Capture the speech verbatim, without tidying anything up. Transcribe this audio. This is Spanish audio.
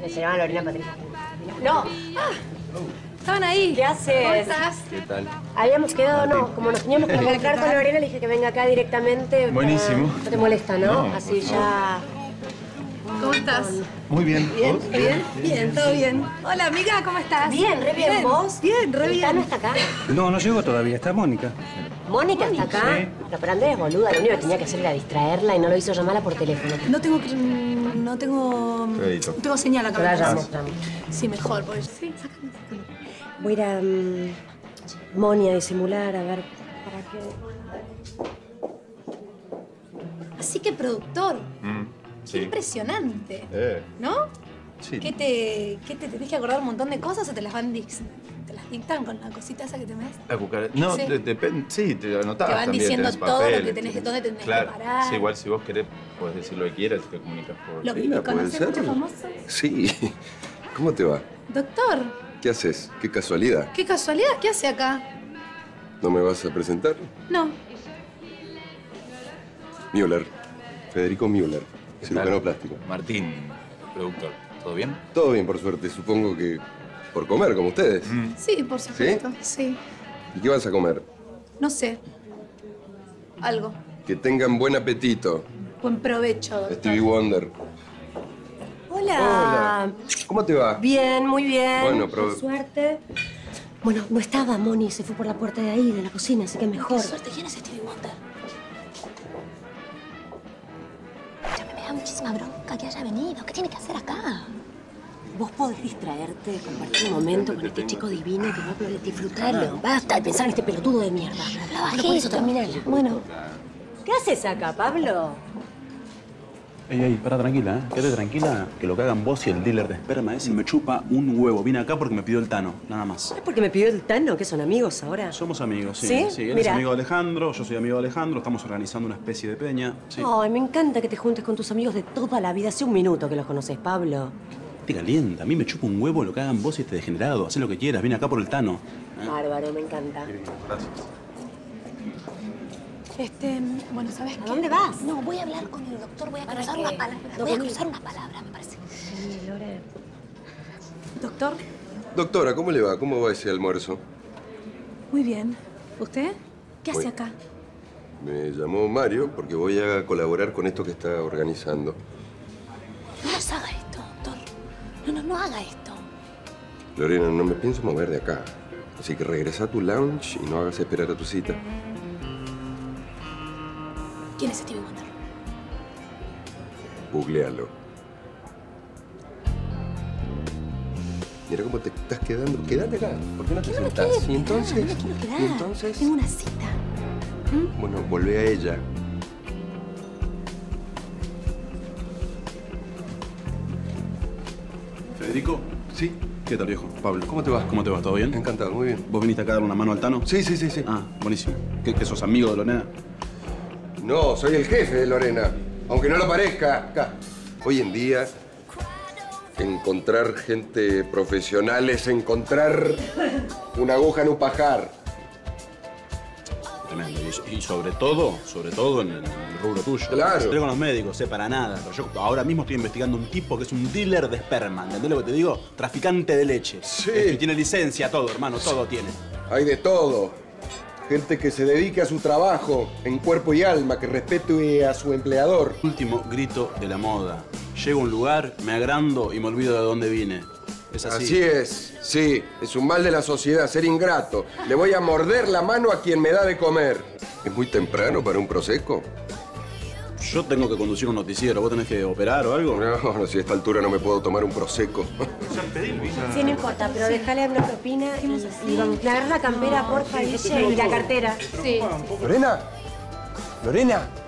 Me se llama Lorena Patricia. No. Ah, estaban ahí. ¿Qué haces? ¿Cómo estás? ¿Qué tal? Habíamos quedado, no, como nos teníamos que encontrar con Lorena, le dije que venga acá directamente. Buenísimo. Para... No te molesta, ¿no? No, Así ya... ¿Cómo estás? Muy bien. ¿Bien? ¿Vos? ¿Bien? Bien, todo bien. Hola, amiga, ¿cómo estás? Bien, re bien. ¿Vos? Bien, re bien. ¿Tano está acá? No, no llegó todavía. Está Mónica. ¿Mónica está acá? Sí. No, pero Andrés es boluda. Lo único que tenía que hacer era distraerla y no lo hizo llamarla por teléfono. No tengo... No tengo... Crédito. No tengo señal acá. Te la me parece. llamo, llamo. Sí, mejor, pues. Sí, sácame, sácame. Voy a ir a... Um, Moni a disimular, a ver... ¿Para qué? Así que productor. Mm, Qué sí. impresionante. Eh, ¿No? sí. ¿Qué te, ¿Qué te tenés que acordar un montón de cosas o te las van dix- te las dictan con la cosita esa que te metes? La cucara- No, Sí. de- depende. Sí, te anotás Te van también, diciendo tenés todo lo que papeles, tenés, dónde tenés que claro. parar. Sí, igual si vos querés, podés decir lo que quieras y te comunicas por... ¿Lo Mira, vi? puede ¿Conoces ser. muchos famosos? Sí. ¿Cómo te va? Doctor, ¿Qué haces? ¿Qué casualidad? qué casualidad, ¿qué hace acá? ¿No me vas a presentar? No. Müller. Federico Müller. ¿Qué Cirujano tal? plástico. Martín, productor. ¿Todo bien? Todo bien, por suerte. Supongo que por comer, como ustedes. Mm. Sí, por supuesto. ¿Sí? ¿Y qué vas a comer? No sé. Algo. Que tengan buen apetito. Buen provecho, doctor. Stevie Wonder. Hola. Hola. ¿Cómo te va? Bien, muy bien. Bueno, pero- Por suerte. Bueno, no estaba Moni, se fue por la puerta de ahí, de la cocina, así que mejor. Qué suerte, ¿quién es Stevie Wonder? Ya me da muchísima bronca que haya venido. ¿Qué tiene que hacer acá? Vos podés distraerte, compartir un momento con este chico divino que va a disfrutarlo. Basta de pensar en este pelotudo de mierda. Bueno, por eso terminala. Bueno, ¿Qué haces acá, Pablo? Ey, ey, para tranquila, ¿eh? Quédate tranquila, que lo que hagan vos y el dealer de esperma ese me chupa un huevo. Vine acá porque me pidió el Tano, nada más. ¿Es porque me pidió el Tano, que son amigos ahora? Somos amigos, sí. ¿Sí? Sí, él Mira. es amigo de Alejandro, yo soy amigo de Alejandro, estamos organizando una especie de peña. Sí. Ay, me encanta que te juntes con tus amigos de toda la vida. Hace un minuto que los conoces, Pablo. Te calienta, a mí me chupa un huevo lo que hagan vos y este degenerado. Hacé lo que quieras, vine acá por el Tano. ¿eh? Bárbaro, me encanta. Gracias. este... Bueno, ¿sabes qué? ¿A dónde vas? No, voy a hablar con el doctor. Voy a ¿Para cruzar qué? una palabra. No, Voy a vení. cruzar una palabra, me parece. Sí, Lore. Doctor, Doctora, ¿cómo le va? ¿Cómo va ese almuerzo? muy bien. ¿Usted? ¿Qué hace Muy- acá? Me llamó Mario porque voy a colaborar con esto que está organizando. No nos haga esto, doctor. No, no, no haga esto. Lorena, no me pienso mover de acá. Así que regresa a tu lounge y no hagas esperar a tu cita. ¿Quién es Stevie Wonder? Googlealo. Mira cómo te estás quedando. Quédate acá. ¿Por qué no te No me sentás? quiero ¿Y quedar, entonces? no me quiero quedar. ¿Y entonces? Tengo una cita. Bueno, volvé a ella. Federico, Sí. ¿qué tal, viejo? Pablo. ¿Cómo te va? ¿Cómo te va? ¿Todo bien? Encantado, muy bien. ¿Vos viniste acá a dar una mano al Tano? Sí, sí, sí, sí. Ah, buenísimo. ¿Qué, que sos amigo de Lorena? No, soy el jefe de Lorena. Aunque no lo parezca. Acá. Hoy en día, encontrar gente profesional es encontrar una aguja en un pajar. Tremendo. Y, y sobre todo, sobre todo en el rubro tuyo. Claro. Estoy con los médicos, sé, para nada. Pero yo ahora mismo estoy investigando un tipo que es un dealer de esperma. ¿Entendés lo que te digo? Traficante de leche. Sí. Es que tiene licencia, todo, hermano, todo tiene. Hay de todo. Gente que se dedique a su trabajo en cuerpo y alma, que respete a su empleador. Último grito de la moda. Llego a un lugar, me agrando y me olvido de dónde vine. Es así. Así es, sí. Es un mal de la sociedad, ser ingrato. Le voy a morder la mano a quien me da de comer. ¿Es muy temprano para un prosecco? Yo tengo que conducir un noticiero. ¿Vos tenés que operar o algo? No, no, si a esta altura no me puedo tomar un prosecco. Sí, no importa, pero déjale una propina y, y vamos. Me agarras la campera, porfa, Guille, y la cartera. Sí. Lorena, Lorena.